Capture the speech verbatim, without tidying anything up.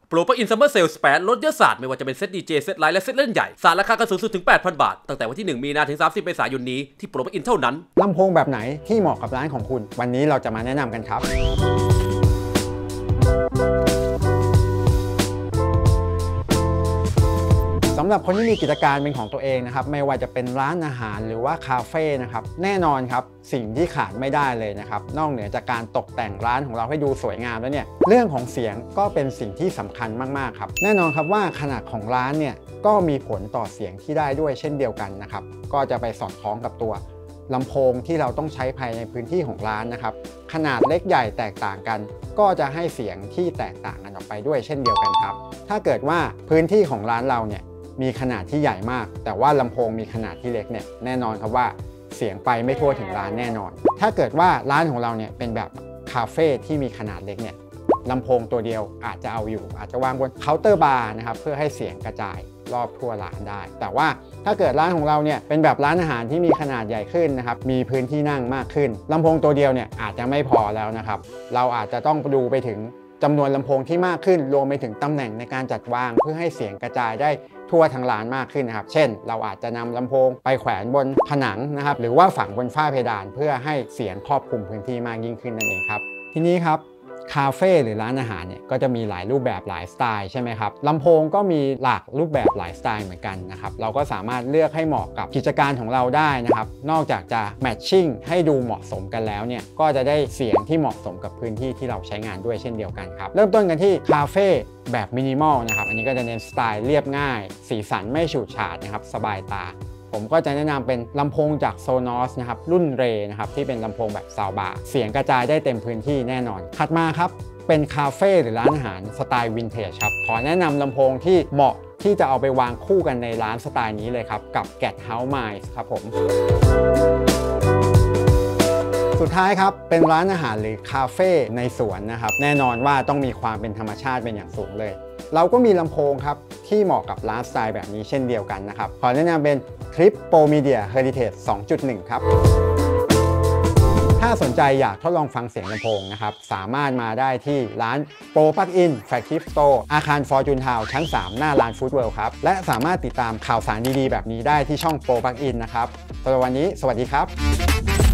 โปรปลั๊กอินซัมเมอร์เซลล์แปดลดเยอะศาสตร์ไม่ว่าจะเป็นเซตดีเจเซตไลท์และเซตเล่นใหญ่ศาสตร์ราคากันสูงสุดถึง แปดพัน บาทตั้งแต่วันที่หนึ่งมีนาถึงสามสิบเมษายนนี้ที่โปรปลั๊กอินเท่านั้นลำโพงแบบไหนที่เหมาะกับร้านของคุณวันนี้เราจะมาแนะนำกันครับสำหรับคนที่มีกิจการเป็นของตัวเองนะครับไม่ว่าจะเป็นร้านอาหารหรือว่าคาเฟ่นะครับแน่นอนครับสิ่งที่ขาดไม่ได้เลยนะครับนอกเหนือจากการตกแต่งร้านของเราให้ดูสวยงามแล้วเนี่ยเรื่องของเสียงก็เป็นสิ่งที่สำคัญมากๆครับแน่นอนครับว่าขนาดของร้านเนี่ยก็มีผลต่อเสียงที่ได้ด้วยเช่นเดียวกันนะครับก็จะไปสอดคล้องกับตัวลำโพงที่เราต้องใช้ภายในพื้นที่ของร้านนะครับขนาดเล็กใหญ่แตกต่างกันก็จะให้เสียงที่แตกต่างกันออกไปด้วยเช่นเดียวกันครับถ้าเกิดว่าพื้นที่ของร้านเราเนี่ยมีขนาดที่ใหญ่มากแต่ว่าลำโพงมีขนาดที่เล็กเนี่ยแน่นอนครับว่าเสียงไปไม่ทั่วถึงร้านแน่นอนถ้าเกิดว่าร้านของเราเนี่ยเป็นแบบคาเฟ่ที่มีขนาดเล็กเนี่ยลำโพงตัวเดียวอาจจะเอาอยู่อาจจะวางบนเคาน์เตอร์บาร์นะครับเพื่อให้เสียงกระจายรอบทั่วร้านได้แต่ว่าถ้าเกิดร้านของเราเนี่ยเป็นแบบร้านอาหารที่มีขนาดใหญ่ขึ้นนะครับมีพื้นที่นั่งมากขึ้นลำโพงตัวเดียวเนี่ยอาจจะไม่พอแล้วนะครับเราอาจจะต้องดูไปถึงจำนวนลำโพงที่มากขึ้นรวมไปถึงตำแหน่งในการจัดวางเพื่อให้เสียงกระจายได้ทั่วทั้งร้านมากขึ้นนะครับเช่นเราอาจจะนำลำโพงไปแขวนบนผนังนะครับหรือว่าฝังบนฝ้าเพดานเพื่อให้เสียงครอบคลุมพื้นที่มากยิ่งขึ้นนั่นเองครับทีนี้ครับคาเฟ่หรือร้านอาหารเนี่ยก็จะมีหลายรูปแบบหลายสไตล์ใช่ไหมครับลำโพงก็มีหลากรูปแบบหลายสไตล์เหมือนกันนะครับเราก็สามารถเลือกให้เหมาะกับกิจการของเราได้นะครับนอกจากจะแมทชิ่งให้ดูเหมาะสมกันแล้วเนี่ยก็จะได้เสียงที่เหมาะสมกับพื้นที่ที่เราใช้งานด้วยเช่นเดียวกันครับเริ่มต้นกันที่คาเฟ่แบบมินิมอลนะครับอันนี้ก็จะเน้นสไตล์เรียบง่ายสีสันไม่ฉูดฉาดนะครับสบายตาผมก็จะแนะนำเป็นลำโพงจาก Sonos นะครับรุ่นเรนะครับที่เป็นลำโพงแบบซาวบาร์เสียงกระจายได้เต็มพื้นที่แน่นอนถัดมาครับเป็นคาเฟ่หรือร้านอาหารสไตล์วินเทจครับขอแนะนำลำโพงที่เหมาะที่จะเอาไปวางคู่กันในร้านสไตล์นี้เลยครับกับ Get House Mice ครับผมสุดท้ายครับเป็นร้านอาหารหรือคาเฟ่ในสวนนะครับแน่นอนว่าต้องมีความเป็นธรรมชาติเป็นอย่างสูงเลยเราก็มีลำโพงครับที่เหมาะกับร้านสไตล์แบบนี้เช่นเดียวกันนะครับขอแนะนำเป็นคลิป Pro Media Heritage สองจุดหนึ่ง ครับถ้าสนใจอยากทดลองฟังเสียงลำโพงนะครับสามารถมาได้ที่ร้าน Pro Plug-in Flagship Store อาคาร Fortune Town ชั้น สาม หน้าร้าน Food World ครับและสามารถติดตามข่าวสารดีๆแบบนี้ได้ที่ช่อง Pro Plug-in นะครับสำหรับวันนี้สวัสดีครับ